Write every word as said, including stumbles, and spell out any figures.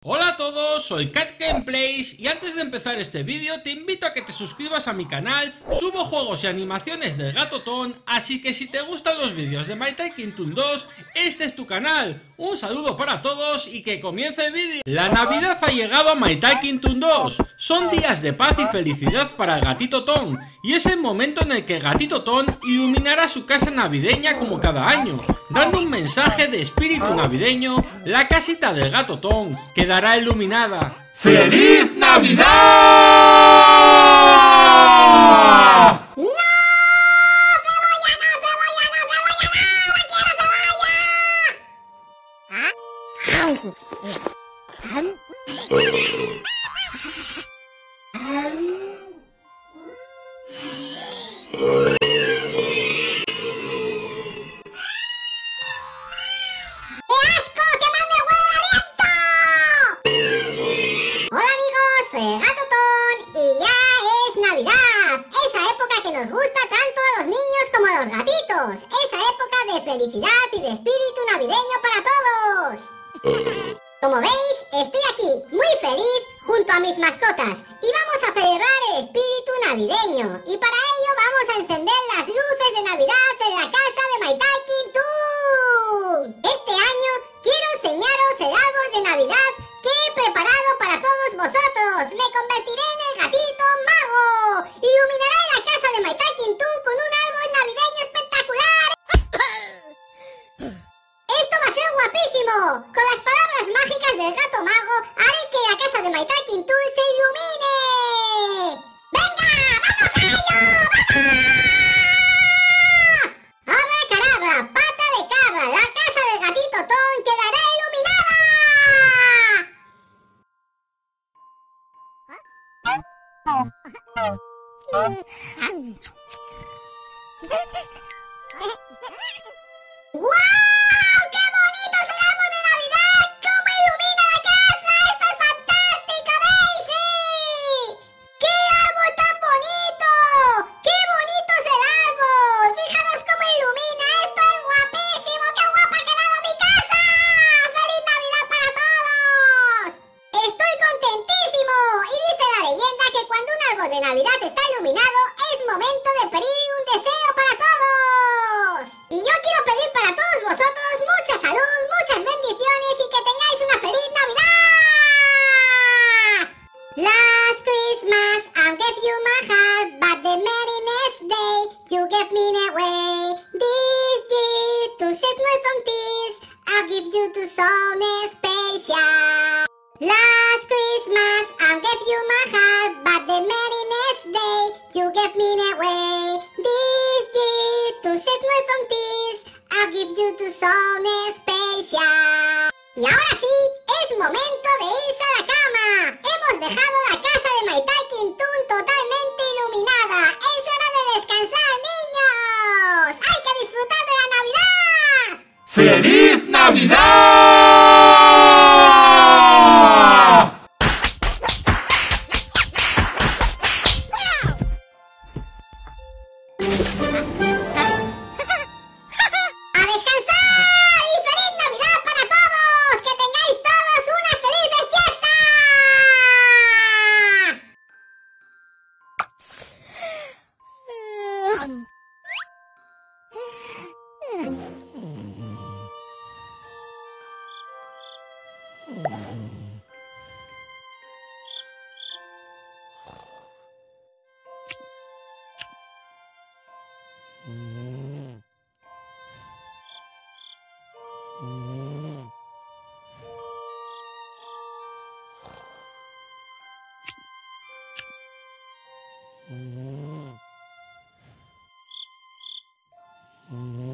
Hola a todos, soy Cat Gameplays y antes de empezar este vídeo te invito a que te suscribas a mi canal. Subo juegos y animaciones del Gato Ton, así que si te gustan los vídeos de My Tycoon Toon dos, este es tu canal. Un saludo para todos y que comience el vídeo. La Navidad ha llegado a My Tycoon Toon dos. Son días de paz y felicidad para el Gatito Ton, y es el momento en el que Gatito Ton iluminará su casa navideña como cada año, dando un mensaje de espíritu navideño. La casita del Gato Ton quedará iluminada. ¡Feliz Navidad! ¡No! ¡Cebolla, no, cebolla, no, cebolla, no! ¡No quiero cebolla! Soy el Gato Ton y ya es Navidad, esa época que nos gusta tanto a los niños como a los gatitos, esa época de felicidad y de espíritu navideño para todos. Como veis, estoy aquí muy feliz junto a mis mascotas y vamos a celebrar el espíritu navideño, y para ello vamos a encender las luces de Navidad en la casa de My Tycoon Toon. Este año quiero enseñaros el árbol de Navidad que he preparado para todos vosotros. Me convertiré en el gatito mago. Iluminaré la casa de My Tycoon Toon con un árbol navideño espectacular. Esto va a ser guapísimo. Con las palabras mágicas del gato mago haré que la casa de My Tycoon Toon se ilumine. ¡Venga! ¡Vamos a ello! ¡Vamos! ¡Abracadabra! ¡Pata de cabra! La casa del gatito Ton quedará iluminada. ¡Guau! ¡Qué bonito es el árbol de Navidad! ¡Cómo ilumina la casa! ¡Esto es fantástico, Daisy! ¡Qué árbol tan bonito! ¡Qué bonito es el árbol! ¡Fijaros cómo ilumina! ¡Esto es guapísimo! ¡Qué guapa ha quedado mi casa! ¡Feliz Navidad para todos! ¡Estoy contentísimo! Y dice la leyenda que cuando un árbol de Navidad está iluminado es momento de pedir un deseo para todos. Y yo quiero pedir para todos vosotros mucha salud, muchas bendiciones y que tengáis una feliz Navidad. Last Christmas I gave you my heart, but the very next day you gave me away. This year to save me from tears I give you to someone special. Last Christmas I gave you my heart, but the very next day you gave me away. This year to save me from tears I give you to someone special. Y ahora sí, es momento de irse a la cama. Hemos dejado la casa de My Tycoon Toon totalmente iluminada. Es hora de descansar, niños. ¡Hay que disfrutar de la Navidad! ¡Feliz Navidad! ¡A descansar! ¡Y feliz Navidad para todos! ¡Que tengáis todos unas felices fiestas!